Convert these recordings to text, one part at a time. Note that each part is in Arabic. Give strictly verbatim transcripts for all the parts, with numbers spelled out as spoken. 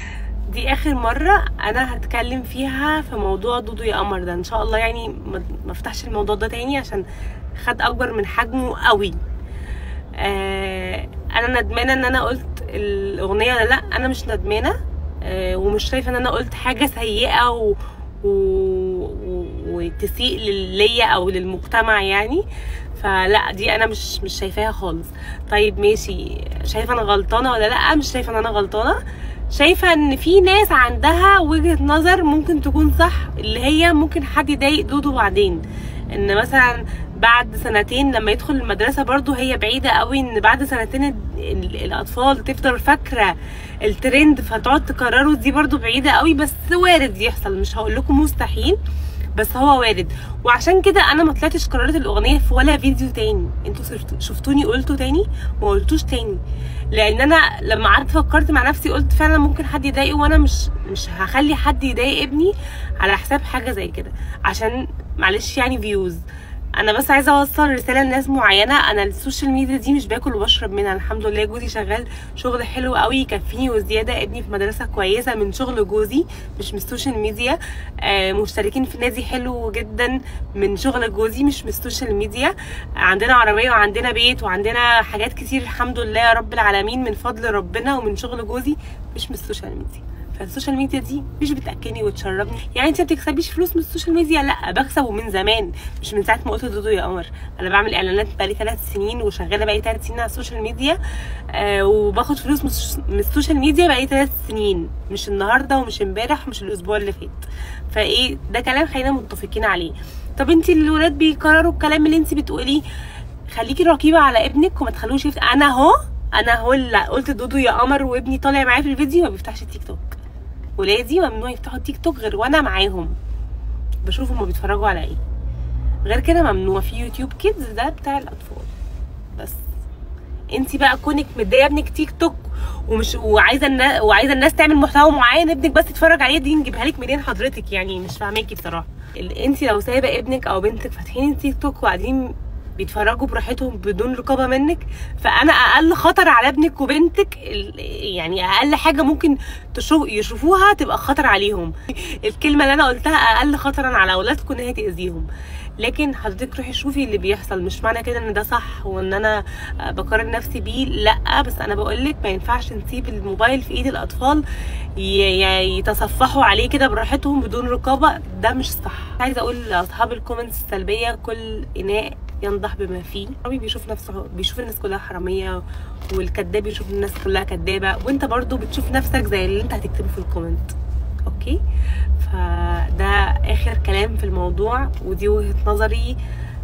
دي اخر مره انا هتكلم فيها في موضوع دودو يا قمر ده ان شاء الله، يعني ما افتحش الموضوع ده تاني عشان خد اكبر من حجمه قوي. آه انا ندمانه ان انا قلت الاغنيه ولا لا؟ انا مش ندمانه، آه ومش شايفه ان انا قلت حاجه سيئه و... و... و... وتسيء ليا او للمجتمع يعني، فلا دي انا مش مش شايفاها خالص. طيب ماشي، شايفه انا غلطانه ولا لا؟ مش شايفه ان انا غلطانه، شايفه ان في ناس عندها وجهه نظر ممكن تكون صح، اللي هي ممكن حد يضايق دودو بعدين، ان مثلا بعد سنتين لما يدخل المدرسه، برضو هي بعيده قوي ان بعد سنتين الاطفال تفضل فاكره الترند فتقعد تكرره، دي برضو بعيده قوي، بس وارد يحصل، مش هقول لكم مستحيل بس هو وارد. وعشان كده انا ما طلعتش قررت الاغنيه في ولا فيديو تاني، انتوا شفتوني قلتوا تاني ما قلتوش تاني، لان انا لما قعدت فكرت مع نفسي قلت فعلا ممكن حد يضايقه، وانا مش مش هخلي حد يضايق ابني على حساب حاجه زي كده، عشان معلش يعني فيوز. انا بس عايزه اوصل رساله لناس معينه، انا السوشيال ميديا دي مش باكل وبشرب منها، الحمد لله جوزي شغال شغل حلو قوي يكفيني وزياده، ابني في مدرسه كويسه من شغل جوزي مش من السوشيال ميديا، آه مشتركين في نادي حلو جدا من شغل جوزي مش من السوشيال ميديا، عندنا عربيه وعندنا بيت وعندنا حاجات كتير الحمد لله يا رب العالمين من فضل ربنا ومن شغل جوزي مش من السوشيال ميديا. فالسوشيال ميديا دي مش بتاكلني وتشربني، يعني انت ما بتكسبيش فلوس من السوشيال ميديا؟ لا بكسب ومن زمان، مش من ساعه ما قلت دودو يا قمر، انا بعمل اعلانات بقالي ثلاث سنين وشغاله بقالي ثلاث سنين على السوشيال ميديا، آه وباخد فلوس من السوشيال ميديا بقالي ثلاث سنين، مش النهارده ومش امبارح ومش الاسبوع اللي فات. فايه ده كلام خلينا متفقين عليه. طب انت الولاد بيكرروا الكلام اللي انت بتقوليه، خليكي رقيبه على ابنك وما تخلوش يفت... انا اهو انا اهو اللي قلت دودو يا قمر وابني طالع معايا في الفيديو ما بيفتحش التيك توك، ولادي ممنوع يفتحوا التيك توك غير وانا معاهم بشوف هما بيتفرجوا على ايه، غير كده ممنوع. في يوتيوب كيدز ده بتاع الاطفال بس. انت بقى كونك مديه ابنك تيك توك ومش وعايزه الناس وعايزه الناس تعمل محتوى معين ابنك بس يتفرج عليه، دي نجيبها لك منين حضرتك؟ يعني مش فاهماكي بصراحه. انت لو سايبه ابنك او بنتك فاتحين التيك توك وقاعدين بيتفرجوا براحتهم بدون رقابه منك، فانا اقل خطر على ابنك وبنتك، يعني اقل حاجه ممكن تشوف يشوفوها تبقى خطر عليهم. الكلمه اللي انا قلتها اقل خطرا على اولادكم ان هي تاذيهم، لكن حضرتك روحي شوفي اللي بيحصل، مش معنى كده ان ده صح وان انا بقارن نفسي بيه، لا، بس انا بقول لك ما ينفعش نسيب الموبايل في ايد الاطفال يتصفحوا عليه كده براحتهم بدون رقابه، ده مش صح. عايزه اقول لاصحاب الكومنتس السلبيه، كل اناء ينضح بما فيه، الحرامي بيشوف نفسه بيشوف الناس كلها حراميه، والكذاب بيشوف الناس كلها كذابه، وانت برضو بتشوف نفسك زي اللي انت هتكتبه في الكومنت. اوكي، فده اخر كلام في الموضوع ودي وجهه نظري،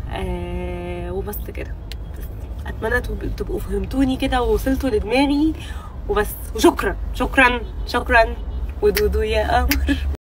آه وبس كده. اتمنى تبقوا فهمتوني كده ووصلتوا لدماغي وبس، وشكرا شكرا شكرا ودودو يا قمر.